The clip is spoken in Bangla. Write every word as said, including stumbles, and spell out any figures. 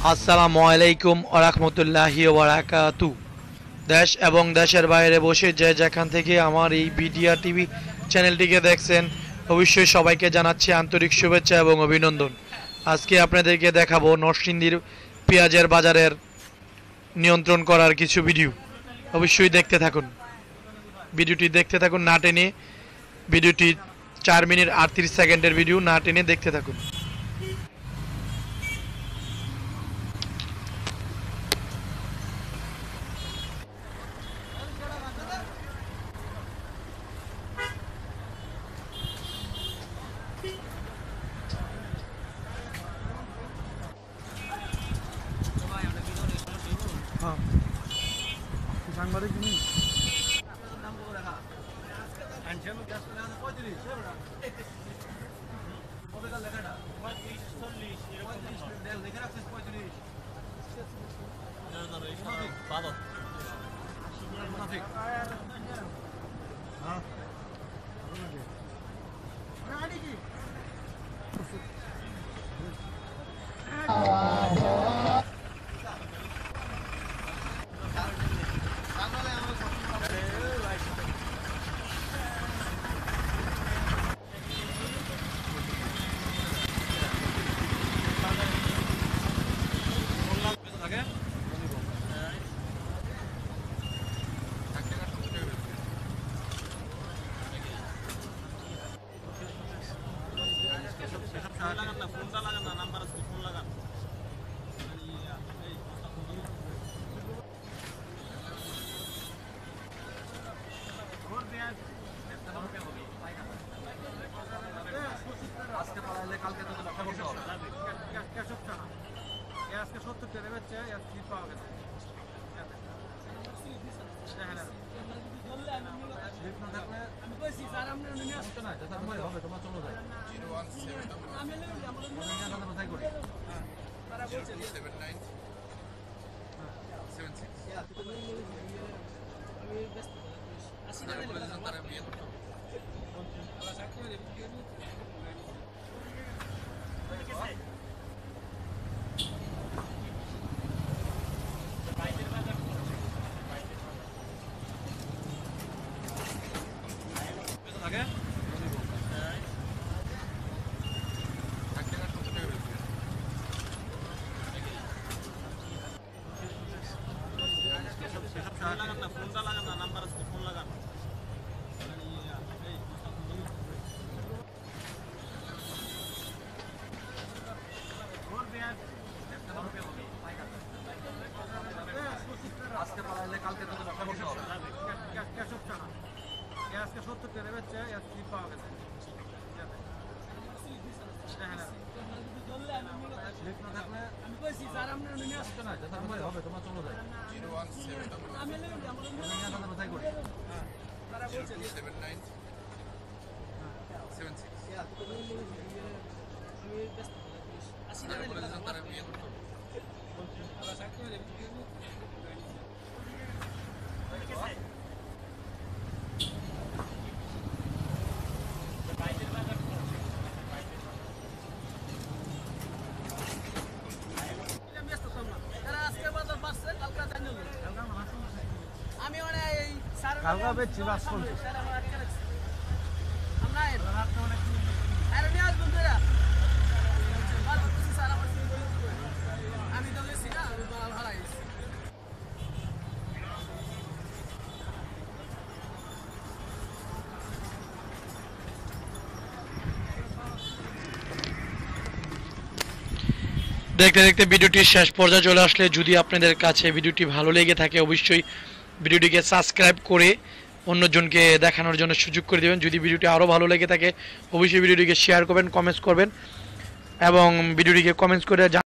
আসসালামু আলাইকুম ওয়া রাহমাতুল্লাহি ওয়া বারাকাতুহু। দেশ এবং দেশের বাইরে বসে যে যেখান থেকে আমার এই বিডিআর টিভি চ্যানেলটিকে দেখছেন, অবশ্যই সবাইকে জানাচ্ছি আন্তরিক শুভেচ্ছা এবং অভিনন্দন। আজকে আপনাদেরকে দেখাবো নরসিংদীর পেঁয়াজের বাজারের নিয়ন্ত্রণ করার কিছু ভিডিও। অবশ্যই দেখতে থাকুন, ভিডিওটি দেখতে থাকুন না টেনে। ভিডিওটি চার মিনিট আটত্রিশ সেকেন্ডের ভিডিও, না টেনে দেখতে থাকুন। সাংবাদিক আজকে পালাইলে কালকে তো লক্ষ্য করতে হবে। আজকে সত্তর টাকা বেচছে, সিট পাওয়া গেছে। হবে তোমার চলো যায় জিরো ওয়ান সেভেন কোথায় করি সেভেন নাইন সেভেন সিক্স তারা বিয়ে করতে হবে। আজকে পালাইলে কালকে তো লক্ষ্য করতে হবে। আজকে সত্তর টাকা বেচছে, সিট পাওয়া গেছে। হবে তোমার চলো যায় জিরো ওয়ান সেভেন কোথায় করি সেভেন নাইন সেভেন সিক্স তারা বিয়ে করতে হবে। আমি মানে এই কালকা বেচছি বাস করছি আমরা আরে নিয়ে আসবেন তোরা আমি তো গেছি না, আমি ভাড়া ভাড়া গেছি। দেখতে দেখতে ভিডিওটির শেষ পর্যায়ে চলে আসলে, যদি আপনাদের কাছে ভিডিওটি ভালো লেগে থাকে অবশ্যই ভিডিওটিকে সাবস্ক্রাইব করে অন্যজনকে দেখানোর জন্য সুযোগ করে দেবেন। যদি ভিডিওটি আরও ভালো লেগে থাকে অবশ্যই ভিডিওটিকে শেয়ার করবেন, কমেন্টস করবেন এবং ভিডিওটিকে কমেন্টস করে